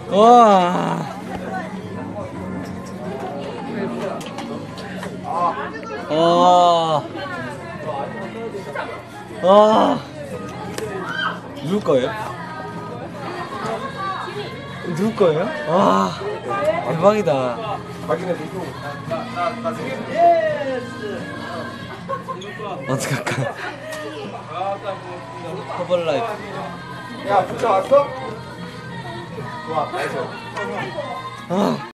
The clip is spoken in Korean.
와. 누구 거예요? 누구 거예요? 와, 대박이다. 어떡할까? 허벌라이프. 야, 붙여왔어? 와, 아.